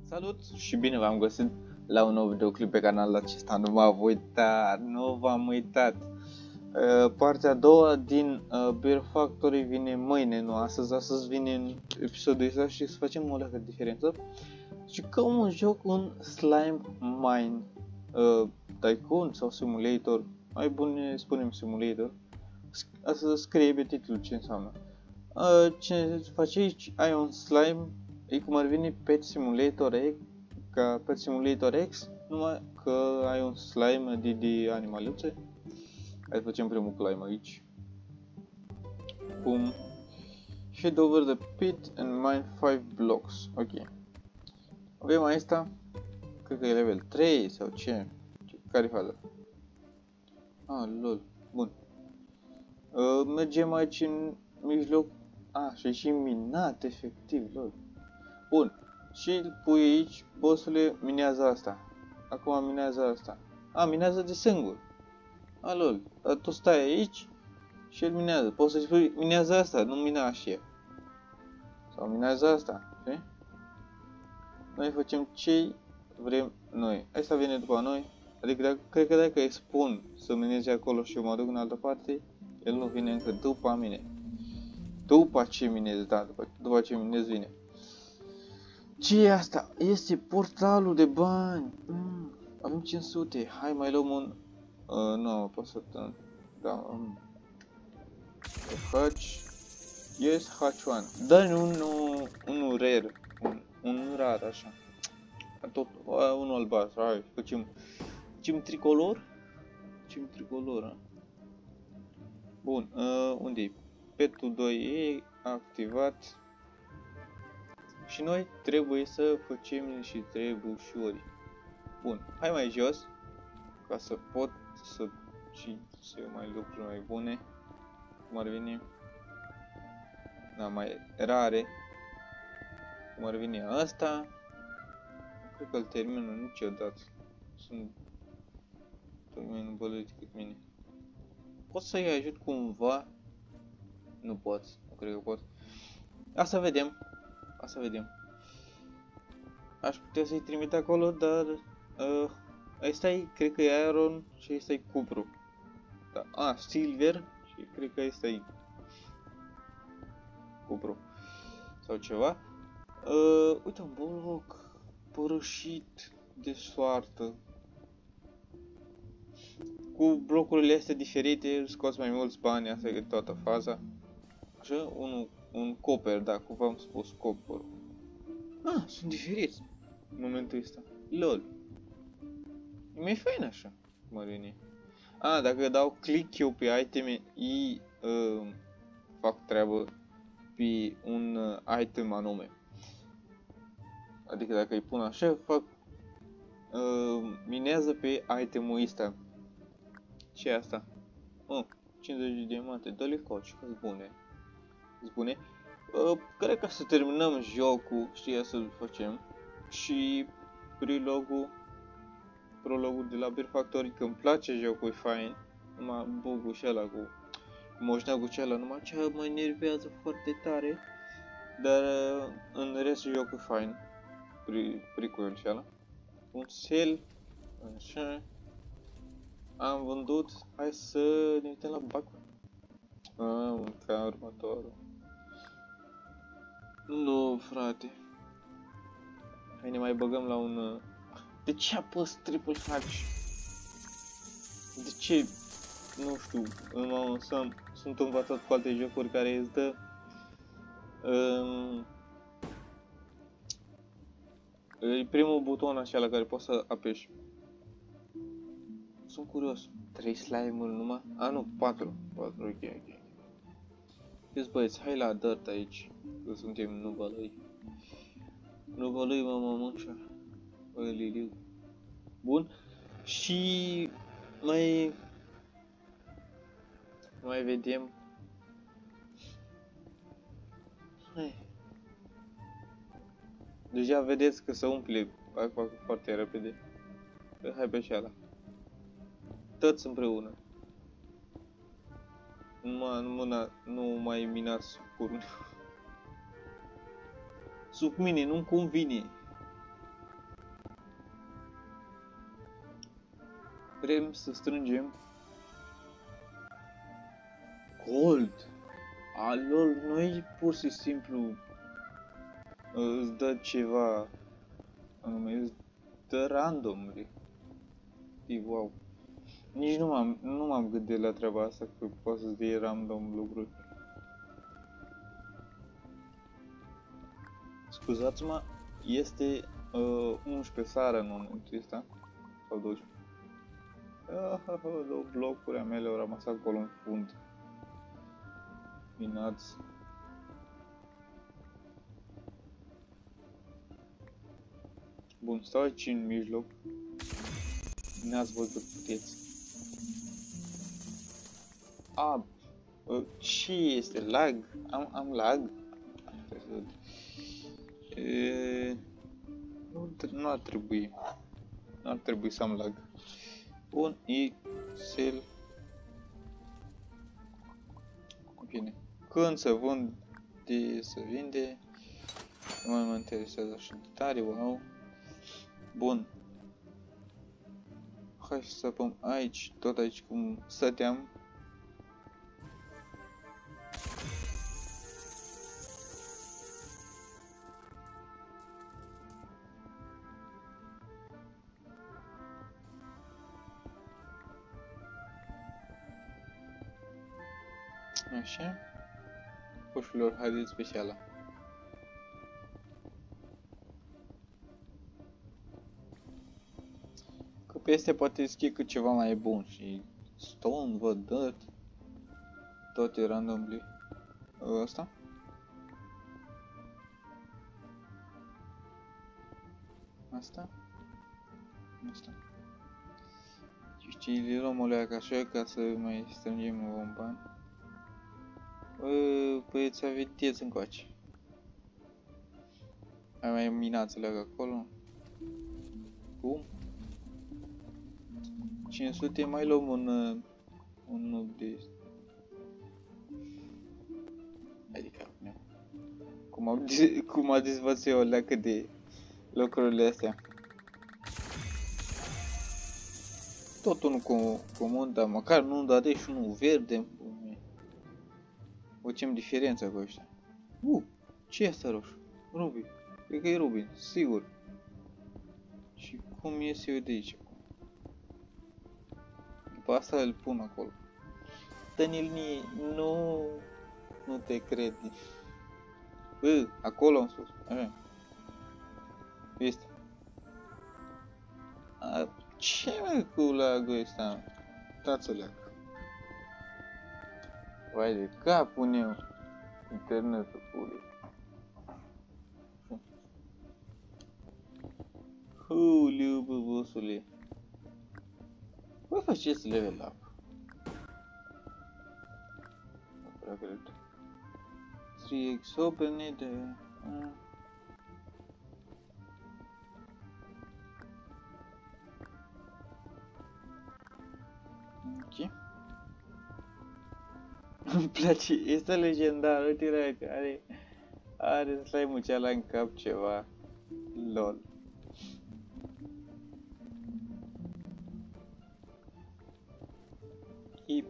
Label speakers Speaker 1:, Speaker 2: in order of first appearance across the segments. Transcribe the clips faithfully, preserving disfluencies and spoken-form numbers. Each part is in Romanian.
Speaker 1: Salut și bine v-am găsit la un nou videoclip pe canalul acesta. Nu m-am uitat, nu v-am uitat. Uh, partea a doua din uh, Beer Factory vine mâine, nu astăzi. Astăzi vine în episodul ăsta și să facem o leacă diferență. Și că un joc, un Slime Mine uh, Tycoon sau Simulator, mai bun spunem Simulator. Asta scrie pe titlul ce înseamnă. Uh, ce faci aici? Ai un slime, e cum ar veni Pet Simulator X, ca Pet Simulator X, numai că ai un slime de, de animaluțe. Hai să facem primul climb aici. Bum. Head over the pit and mine five blocks. Ok. Avem asta. Cred că e level trei sau ce? Care faza? Ah, lol. Bun. Uh, mergem aici în mijloc. Ah, și e și minat, efectiv, lol. Bun. Și îl pui aici, bossule, minează asta. Acum minează asta. A, minează de singur. A, lol. Dar tu stai aici și el minează. Poți să-i spui, minează asta, nu mina așa. Sau minează asta, știi? Noi facem ce vrem noi. Asta vine după noi. Adică, dacă, cred că dacă îi spun să mineze acolo și eu mă duc în altă parte, el nu vine încă după mine. După ce minez, da, după, după ce minez vine. Ce e asta? Este portalul de bani. Mm, avem cinci sute. Hai, mai luăm un... Uh, nu, pot să... Da, um... Hatch... Yes, Hatch one. Dă-mi unul... Unul rare. Un, un rar, așa. Tot... Uh, unul albastru. Hai, facem... Facem tricolor? Facem tricolor, a? Bun, uh, unde-i? Petul doi e activat. Și noi trebuie să facem niște trebușori. Bun, hai mai jos. Ca să pot să și să mai lucruri mai bune. Cum ar veni? Da, mai rare. Cum ar veni asta. Cred că îl termin niciodată. Sunt tot mai îmbăluit cât mine. Pot să-i ajut cumva? Nu pot, nu cred că pot. Asta vedem. Asta vedem. Aș putea să-i trimit acolo, dar uh, ăsta e, cred că e iron și ăsta e cupru. Da. Ah, silver și cred că ăsta e cupru. Sau ceva. Uh, uite un bloc părășit de soartă. Cu blocurile astea diferite scoți mai mulți bani, asta e toată faza. Așa, un, un copper, da, cum v-am spus, copper. Ah, sunt diferiți în momentul ăsta. Lol. E mai fain așa, cum ar veni. Ah, dacă dau click eu pe iteme, îi uh, fac treabă pe un uh, item anume. Adică dacă îi pun așa, fac uh, minează pe itemul ăsta. Ce e asta? Oh, cincizeci de diamante, dă-le coci, că-s bune. S bune. Uh, cred că să terminăm jocul, știa să-l facem. Și prologul, prologul de la Beer Factory, că îmi place jocul, e fain. Numai bug-ul și ăla cu moșneagul și ăla, numai ce mă enervează foarte tare. Dar uh, în rest jocul e fain. Pricuiul și ăla. Un sel, așa. Am vândut, hai să ne uităm la bac. Ah, ca următorul. Nu, frate. Hai ne mai băgăm la un... De ce apăs triple hatch? De ce? Nu știu, sunt, sunt învățat cu alte jocuri care îți dă... Um, e primul buton așa la care poți să apeși. Sunt curios. trei slime-uri numai? A, nu, patru. patru, ok, ok. Deci băieți, hai la dirt aici, că suntem nu bălăi. Nu bălăi, mă, mă, mânșa. Băi, liliu. Bun. Și mai... Mai vedem. Hai. Deja vedeți că se umple acum foarte repede. Hai pe șeala. Toți împreună. Numai, nu, mâna, nu mai minați cu sub mine, nu-mi convine. vrem să strângem gold. Alor, nu e pur și simplu îți dă ceva, anume, îți dă random. E wow. Nici nu m-am nu m-am gândit la treaba asta, că poate să-ți dea random lucruri. Scuzați-mă, este uh, unsprezece seara în momentul ăsta, sau doisprezece. Ah, ah, ah, două blocuri ale mele au rămas acolo în fund. Minați. Bun, stau aici în mijloc. N-ați văzut puteți. A, ce este? Lag? Am, am lag? E, nu, nu ar trebui. Nu ar trebui să am lag. Bun, Excel. Bine. Când să vând, de să vinde. Nu mai mă interesează așa de tare, wow. Bun. Hai să stăpăm aici, tot aici cum stăteam. Așa. Coșilor, haideți specială. Că peste poate schică ceva mai bun și stone, văd, dirt. Toate randomly. Ăsta? Asta? Asta. Știi, le luăm o leacă așa ca să mai strângem un bani. Păi îți aveți încoace. Ai mai minați leacă acolo. Bum. cinci sute mai luăm un un noob de adică cum am cum a dezvățat eu o leacă de lucrurile astea. Tot unul com comun, dar măcar nu dade și unul verde. O ce-mi diferența cu ăștia. Uh, ce e asta roșu? Ruby. Cred că e Ruby, sigur. Și cum ies eu de aici? După asta îl pun acolo. Daniel, nu, nu te cred. Bă, acolo în sus. Așa. Este. A, ce mai cu lagul ăsta? Stați-o leacă. Vai de capul meu. Internetul pule. Huliu, bă, bossule. Bă, faceți level up. Nu prea cred. trei x open it. Uh. Ok. Îmi place, este legendar, uite că are, are slime-ul ceala în cap ceva. Lol. Hip.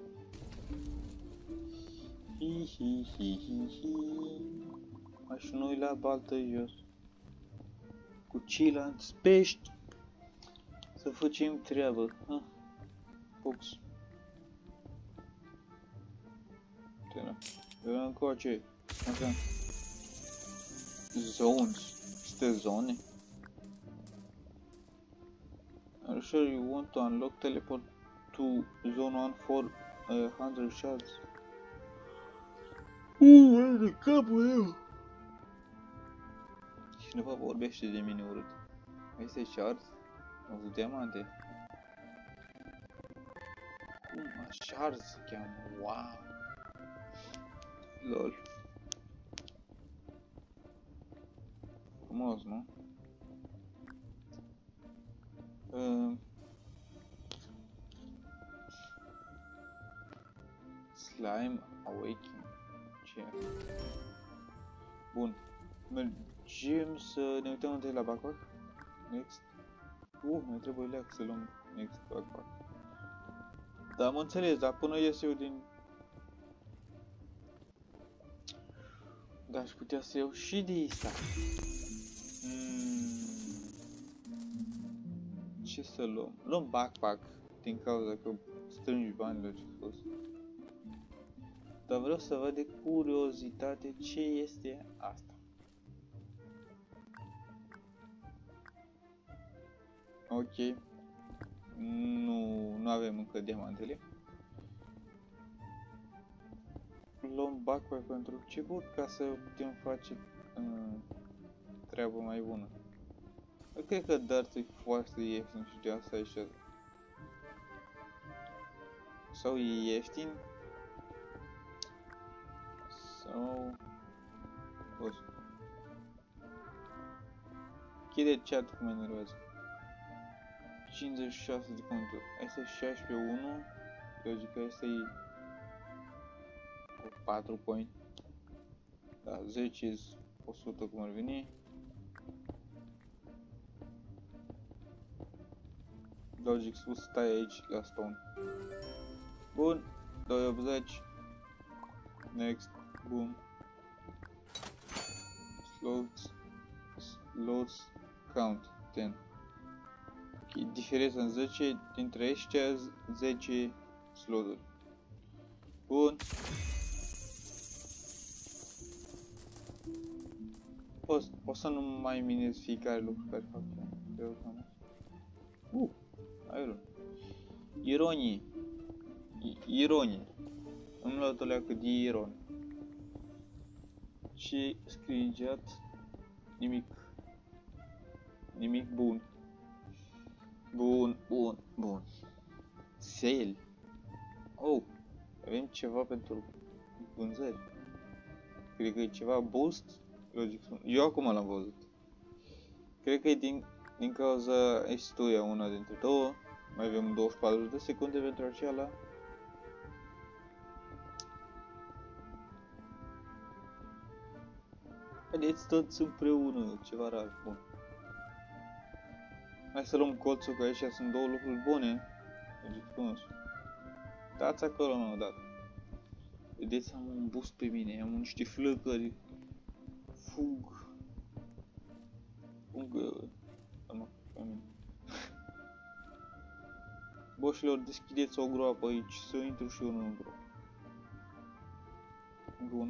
Speaker 1: Hi hi hi hi hi. Aș nu-i la baltă jos. Cu cilanți pești. Să facem treabă. Ha? Fox. Eu încoace. Așa. Zones. Este zone. Are you sure you want to unlock teleport to zone one for one hundred shards? Uuu, de capul meu! Cineva vorbește de mine urât. Este shards? o sută diamante. Cum shards se cheamă? Wow! Lol. Frumos, nu? Uh. Slime Awakening. Ce? Bun. Mergem să ne uităm întâi la backpack. Next. Uh, ne trebuie leac să luăm next backpack. Da, am înțeles, dar până ies eu din... Da, aș putea să iau și de asta. Hmm. Ce să luăm? Luăm backpack, din cauza că strângi bani la ce fost. Dar vreau să văd de curiozitate ce este asta. Ok. Nu, nu avem încă diamantele. Luăm backpack pentru început ca să putem face uh, treabă mai bună. Eu cred că Dirt e foarte ieftin și de asta e așa. Sau e ieftin sau... O să... Chide chat cum mă enervează. cincizeci și șase de conturi. Asta e șaisprezece unu. Eu zic că asta e patru point. Da, zece o sută cum ar veni. Logic sus, stai aici la stone. Bun, doi optzeci. Next, boom. Slots, slots, count, zece. Ok, diferența în zece, dintre ăștia zece sloturi. Bun. Poți, poți să nu mai minezi fiecare lucru care fac eu. Uh, iron. Ironii. Ironii. Îmi luat o leacă de iron. Și screenshot. Nimic. Nimic bun. Bun, bun, bun. Sale. Oh, avem ceva pentru vânzări. Cred că e ceva boost. Logic, eu acum l-am văzut. Cred că e din, din cauza istoria una dintre două. Mai avem douăzeci și patru de secunde pentru aceala. Haideți toți împreună, ceva rar, bun. Hai să luăm colțul, că aici sunt două lucruri bune. Logic frumos. Dați acolo, nu, dat. Vedeți, am un boost pe mine, am niște flăcări. Fug. Fug. Am pe mine. Boșilor, deschideți o groapă aici, să intru și eu în groapă. Bună.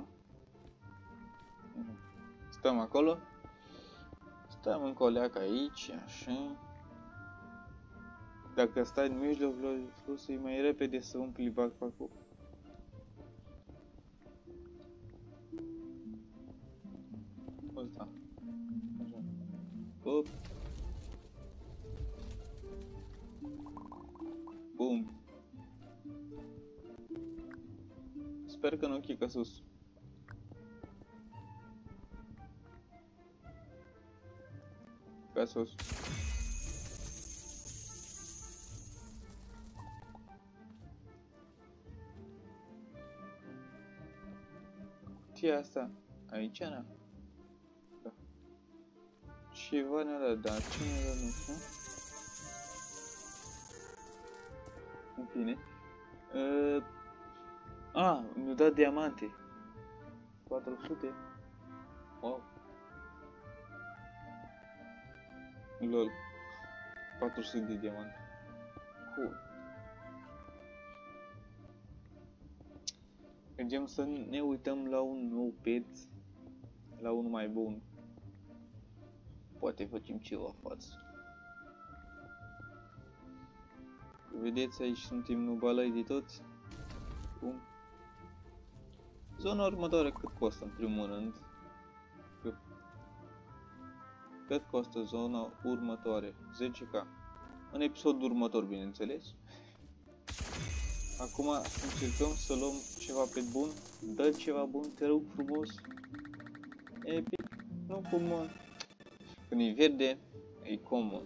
Speaker 1: Stăm acolo. Stăm în coleac aici, așa. Dacă stai în mijloc, vreau să-i mai repede să umpli backpack-ul. Ăsta. Așa. Op. Bum. Sper că nu chică sus. Ca sus. Ce asta? Aici, na? Da. Ceva ne-a dat, dar ce ne-a dat, nu știu. În fine. Uh, a, mi-a dat diamante. patru sute. Wow. Lol. patru sute de diamante. Cool. Mergem să ne uităm la un nou pet. La unul mai bun. Poate facem ceva față. Vedeți, aici suntem nubalai de toți. Bun. Zona următoare cât costă în primul rând? Cât, cât costă zona următoare? zece K. În episodul următor, bineînțeles. Acum încercăm să luăm ceva pe bun. Dă ceva bun, te rog frumos. Epic. Nu common. Când e verde, e common.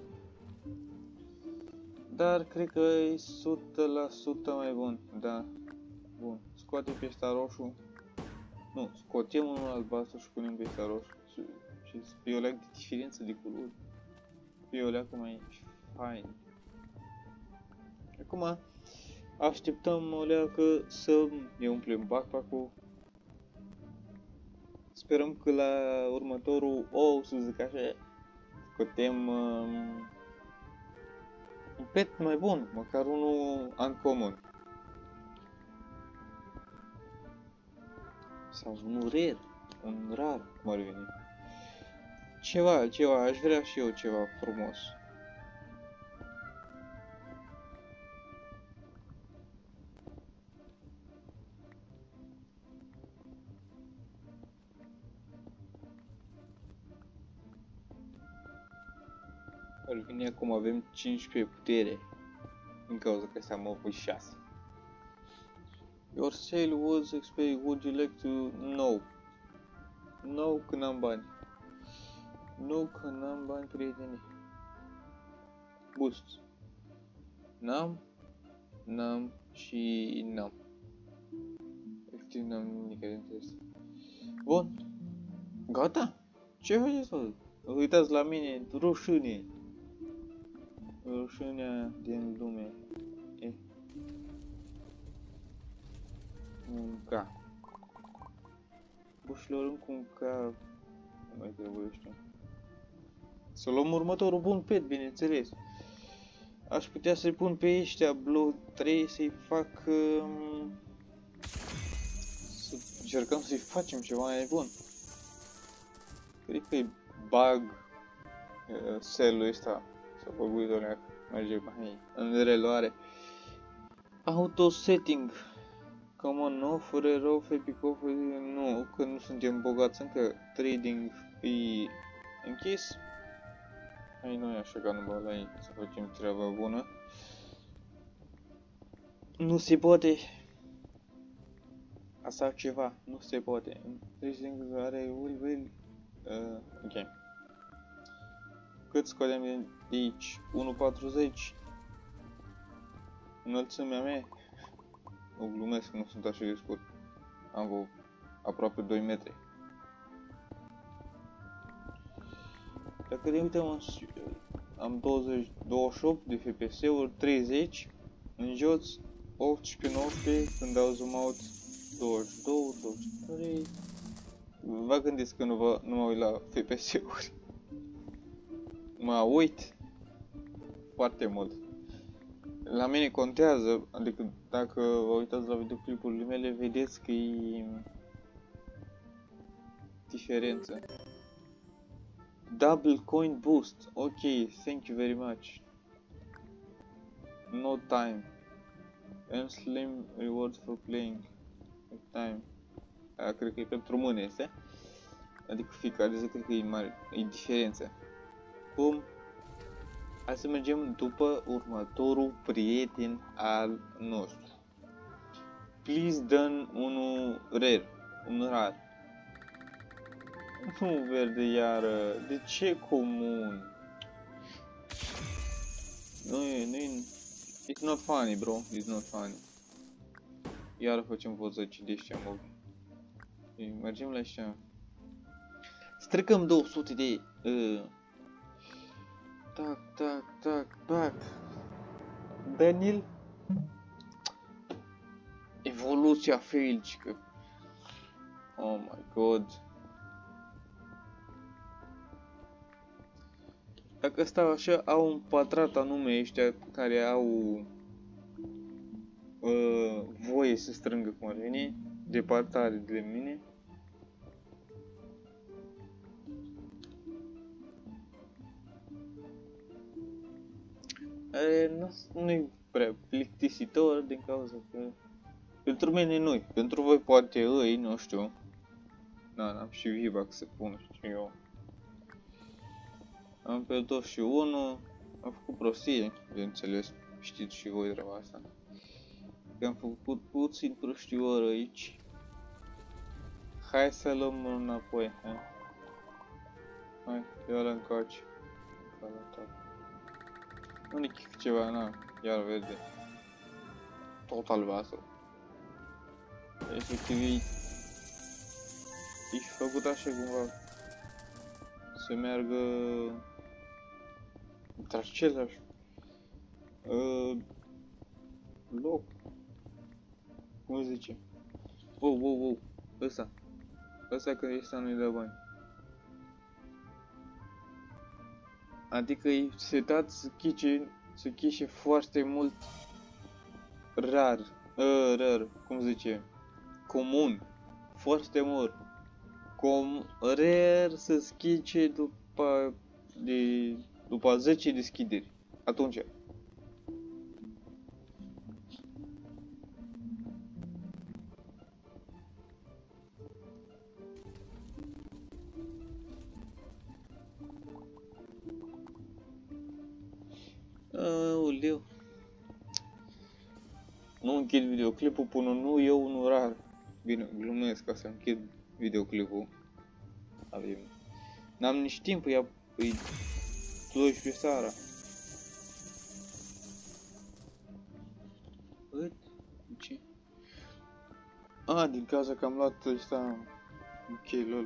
Speaker 1: Dar cred că e o sută la sută mai bun. Da. Bun. Scoate pe ăsta roșu. Nu, scotem unul albastru și punem pe ăsta roșu. Și, și pe o leac de diferență de culori. Pe o leacă mai fain. Acum, Așteptăm o leacă să ne umplem backpack-ul. Sperăm că la următorul, o, să zic așa, scotem um, un pet mai bun, măcar unul uncommon. Sau unul rare, un rar, cum ar veni. Ceva, ceva, aș vrea și eu ceva frumos. Ar veni acum avem cincisprezece putere, din cauza că ăsta am avut șase. Your sale was expired, would you like to know? No, că n-am bani. Nu, că n-am bani, prieteni. Boost. N-am, n-am și n-am. Efectiv n-am nimic de interes. Bun. Gata? Ce faceți, mă? Uitați la mine, rușine. Rușinea din lume. E. Munca. Bușilor încă un ca... Nu mai trebuie, știu. Să luăm următorul bun pet, bineînțeles. Aș putea să-i pun pe ăștia Blue trei, să-i fac... Um, să încercăm să-i facem ceva mai bun. Cred că e bug uh, cell-ul ăsta. S-a băguit o leacă. Merge mai în reluare. Auto setting. Come on, no, fără rău, epic off, nu, că nu suntem bogați încă. Trading e închis. Hai noi așa ca numai la ei să facem treaba bună. Nu se poate. Asta ceva, nu se poate. Trading are will, will. Uh, ok. Cât scoatem de aici? unu patruzeci. Înălțimea mea. O glumesc, nu sunt așa de scurt. Am vreo aproape doi metri. Dacă ne uităm, am douăzeci, douăzeci și opt de F P S-uri, treizeci în jos, optsprezece, nouăsprezece, când dau zoom out, douăzeci și doi, douăzeci și trei. Vă gândiți că nu, vă, nu mă uit la F P S-uri. Mă uit foarte mult. La mine contează, adică dacă vă uitați la videoclipurile mele, vedeți că e diferență. Double coin boost, ok, thank you very much. No time. And slim rewards for playing. Time. Aia cred că e pentru mâine, este? Adică fiecare zi cred că e mare, e diferență. Cum? Hai să mergem după următorul prieten al nostru. Please dă unul rare, un rar. Nu verde iară, de ce comun? Nu e, nu e, it's not funny bro, it's not funny. Iar facem văzăci de ăștia mă. Mergem la ăștia. Stricăm două sute de... Uh, Tac, tac, tac, tac. Daniel. Evoluția failcică. Oh my god. Dacă stau așa, au un pătrat anume ăștia care au uh, voie să strângă cum ar veni, departare de mine. Nu e prea plictisitor din cauza că pentru mine nu-i, pentru voi poate îi, nu știu. Da, n-am și V-Bucks să pun, știu eu. Am pe douăzeci și unu, am făcut prostie, bineînțeles, știți și voi treaba asta. Că am făcut puțin proștior aici. Hai să luăm înapoi, hai. Hai, ia-l încoace. Nu-i chif ceva, na, iar verde. Tot albastru. Efectiv e... E făcut așa cumva. Să meargă... Între același. Uh, Loc. Cum zice? Wow, wow, wow. Ăsta. Ăsta că ăsta nu-i dă bani. Adică e setat să chice, să chișe foarte mult rar. Uh, rar, cum zice? Comun. Foarte mult. Com rar să schice după de după zece deschideri. Atunci. Aoleu. Nu închid videoclipul până nu eu unul rar. Bine, glumesc ca să închid videoclipul. Avem. N-am nici timp, e doisprezece seara. Cât? Ce? A, din cauza că am luat ăsta. Ok, lol.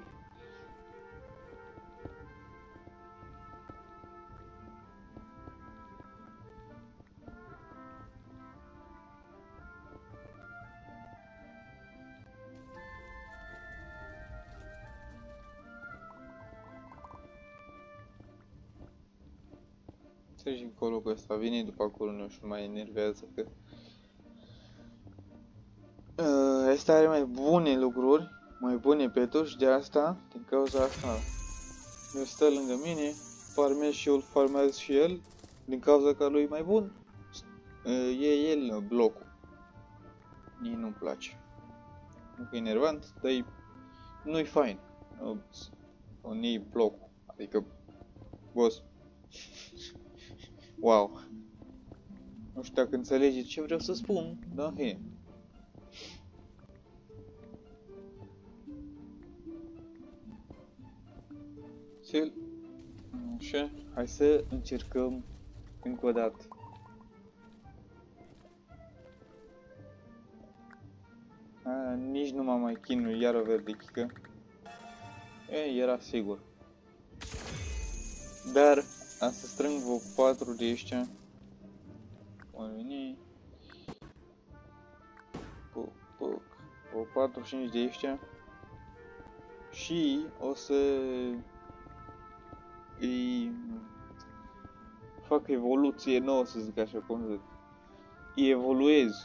Speaker 1: Treci încolo cu ăsta, vine după acolo, nu știu, mai enervează că... Uh, ăsta are mai bune lucruri, mai bune peturi și de asta, din cauza asta, el stă lângă mine, farmez și eu, farmez și el, din cauza că lui e mai bun, uh, e el blocul. Mie nu-mi place. Nu că e enervant, dar e... nu-i fain. Nu e blocul, adică, boss. Wow. Nu știu dacă înțelegeți ce vreau să spun, da, he. Cel... Așa, hai să încercăm încă o dată. A, nici nu m-am mai chinuit, iar o verdichică. E, era sigur. Dar am să strâng vreo patru de ăștia. O veni. Puc, puc. O patru cinci de ăștia. Și o să îi fac evoluție nouă, să zic așa, cum zic. Îi evoluez.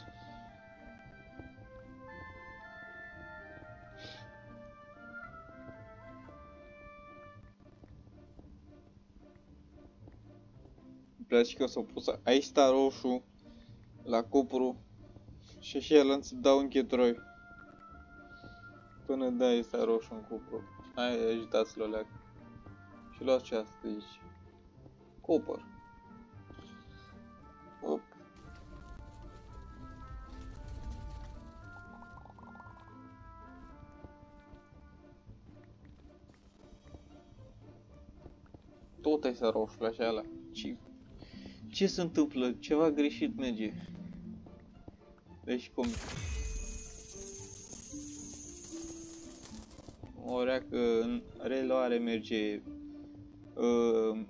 Speaker 1: Îmi place că s-a pus aici sta roșu la cupru și și el să dau închetroi până da ăsta roșu în cupru. Hai, agitați-l o leacă. Și luați ce asta aici. Copăr. Op. Tot ai să roșu așa ala. Ce, ce se întâmplă? Ceva greșit merge. Deci cum? O reacă în reluare merge uh,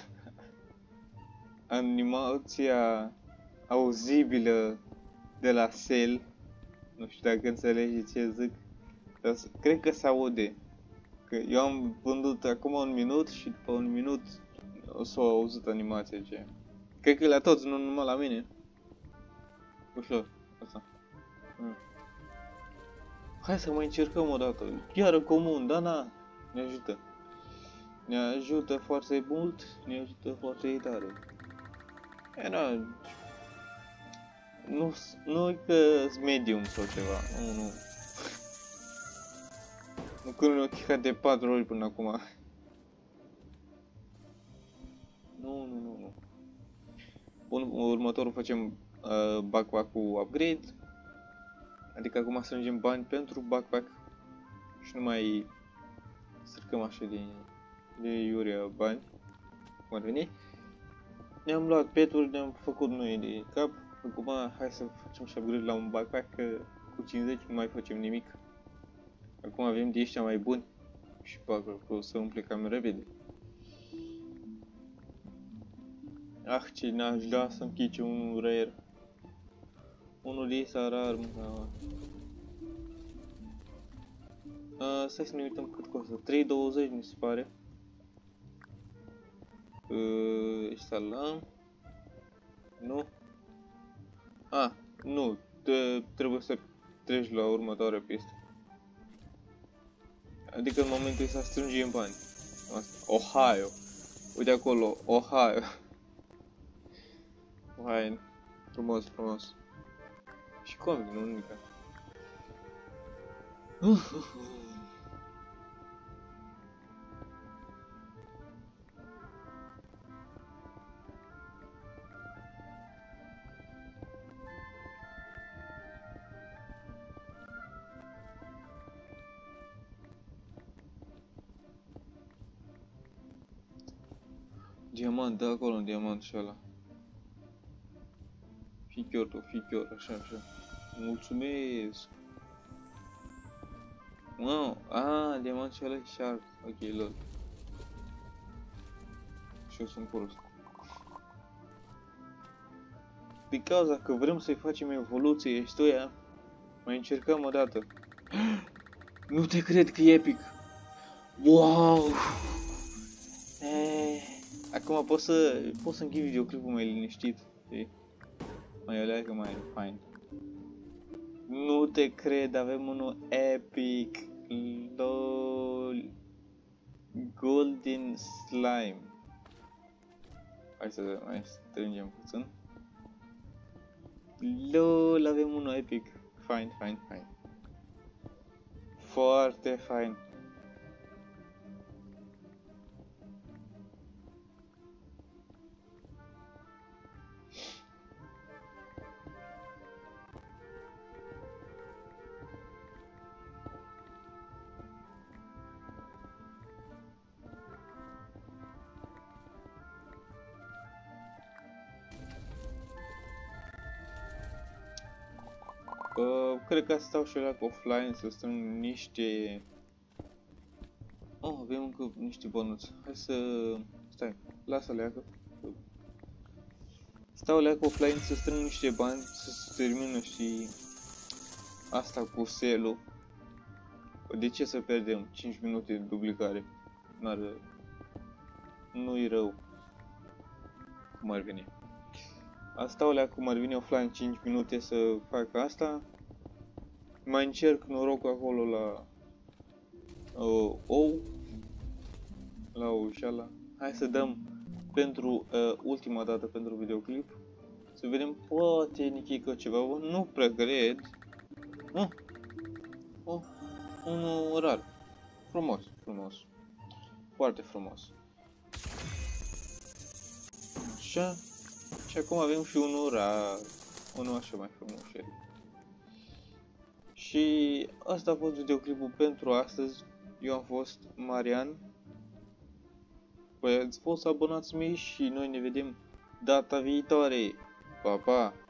Speaker 1: animația auzibilă de la Cell. Nu știu dacă înțelegeți ce zic. Dar cred că se aude. Că eu am vândut acum un minut și după un minut o să o auzit animația ce. Cred că la toți, nu numai la mine. Ușor, asta. Mm. Hai să mai încercăm o dată. Chiar în comun, da, na, ne ajută. Ne ajută foarte mult, ne ajută foarte tare. E, na, nu, nu e că-s medium sau ceva, nu, nu. Nu că nu chicat de patru ori până acum. Nu, nu, nu, nu. Bun, următorul facem uh, backpack cu upgrade. Adică acum strângem bani pentru backpack. Și nu mai stricăm așa de, de iurea bani. Cum ar veni. Ne-am luat peturi, ne-am făcut noi de cap. Acum hai să facem și upgrade la un backpack, că cu cincizeci nu mai facem nimic. Acum avem de ăștia mai buni. Și backpack o să umple cam repede. Ah, ce n-aș da să-mi chice un rare. Unul de ei s-ar armă. Uh, stai să ne uităm cât costă. trei douăzeci mi se pare. Uh, instalăm. Nu. Ah, nu. Te, trebuie să treci la următoarea pistă. Adică în momentul ăsta strângem bani. Asta. Ohio. Uite acolo, Ohio. Ohio. Frumos, frumos. Și comic, nu nimica. Uh, uh, uh. Diamant, da acolo un diamant și ăla. Fii chior tu, fii chior, așa, așa. Mulțumesc! Wow, ah, diamant și ăla e sharp. Ok, lol. Și eu sunt prost. Din cauza că vrem să-i facem evoluție ăștia, mai încercăm o dată. Nu te cred că e epic! Wow! Eh, acum pot să, pot să închid videoclipul mai liniștit, știi? Mai alea că mai e fain. Nu te cred, avem unul epic. LOL. Golden Slime. Hai să mai strângem puțin. LOL, avem unul epic. Fain, fain, fain. Foarte fain. Uh, cred că stau și eu offline să strâng niște... Oh, avem încă niște bănuți. Hai să... Stai, lasă leacă. Stau leacă offline să strâng niște bani, să se termină și... Asta cu sale-ul. De ce să pierdem cinci minute de duplicare? N-are... Nu-i rău. Cum ar veni. Asta o leacă cum ar veni offline cinci minute să fac asta. Mai încerc norocul acolo la uh, ou. La ou și ala. Hai să dăm pentru uh, ultima dată pentru videoclip. Să vedem poate nichică ceva. Nu prea cred. Uh. Oh, unul rar. Frumos, frumos. Foarte frumos. Așa. Și acum avem și unul rar. Unul așa mai frumos. Și asta a fost videoclipul pentru astăzi. Eu am fost Marian. Păi ați fost abonați mei și noi ne vedem data viitoare. Pa, pa!